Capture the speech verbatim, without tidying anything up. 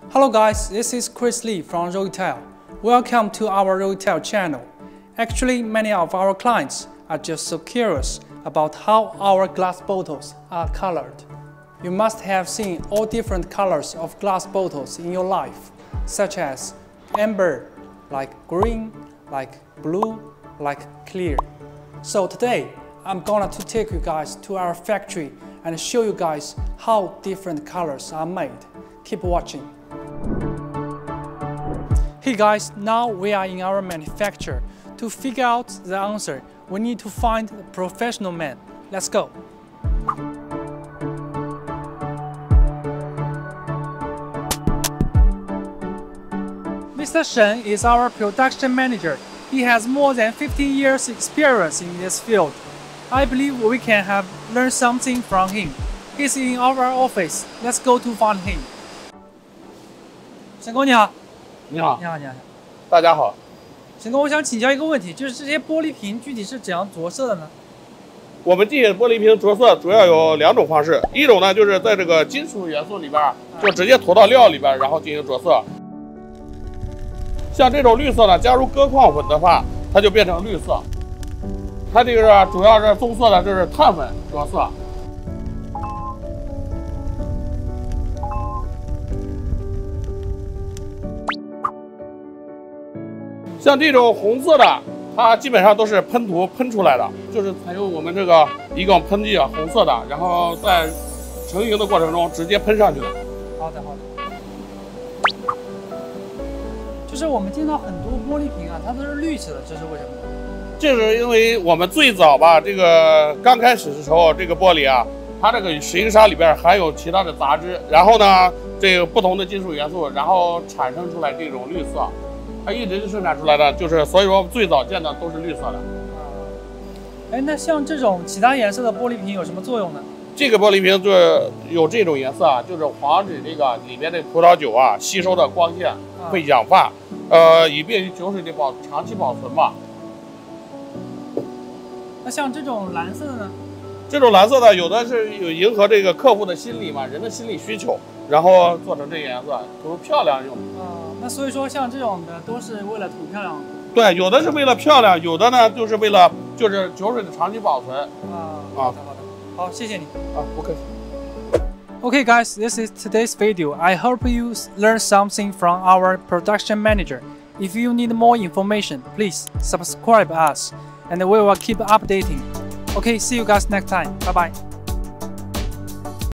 Hello guys, this is Chris Lee from Roetell. Welcome to our Roetell channel. Actually, many of our clients are just so curious about how our glass bottles are colored. You must have seen all different colors of glass bottles in your life, such as amber, like green, like blue, like clear. So today, I'm gonna to take you guys to our factory and show you guys how different colors are made. Keep watching. Hey guys, now we are in our manufacturer. To figure out the answer, we need to find a professional man. Let's go. Mister Shen is our production manager. He has more than fifteen years experience in this field. I believe we can have learned something from him. He's in our office. Let's go to find him. 沈哥你好。 你好。 你好，你好。 大家好。 沈哥，我想请教一个问题，就是这些玻璃瓶具体是怎样着色的呢？ 我们进玻璃瓶着色主要有两种方式，一种呢就是在这个金属元素里边，就直接涂到料里边，然后进行着色。像这种绿色呢，加入铬矿粉的话，它就变成绿色。它这个主要是棕色的，就是碳粉着色。像这种红色的，它基本上都是喷涂喷出来的，就是采用我们这个一种喷剂啊，红色的，然后在成型的过程中直接喷上去的。 好的，好的。就是我们见到很多玻璃瓶啊，它都是绿色的，这是为什么？ 这是因为我们最早吧，这个刚开始的时候，这个玻璃啊，它这个石英砂里边含有其他的杂质，然后呢，这个不同的金属元素，然后产生出来这种绿色。它一直生产出来的，就是所以说最早见的都是绿色的。 哎，那像这种其他颜色的玻璃瓶有什么作用呢？ 这个玻璃瓶就是有这种颜色啊，就是防止这个里面的葡萄酒啊吸收的光线会氧化，呃，以便于酒水的保长期保存嘛。 那像这种蓝色的呢？ 这种蓝色的有的是有迎合这个客户的心理嘛，人的心理需求，然后做成这个颜色，图漂亮用。 啊，那所以说像这种的都是为了图漂亮。 对，有的是为了漂亮，有的呢就是为了就是酒水的长期保存。 啊，好的好的，好，谢谢你。 啊，不客气。 Okay guys, this is today's video. I hope you learned something from our production manager. If you need more information, please subscribe us and we will keep updating. Okay, see you guys next time. Bye bye.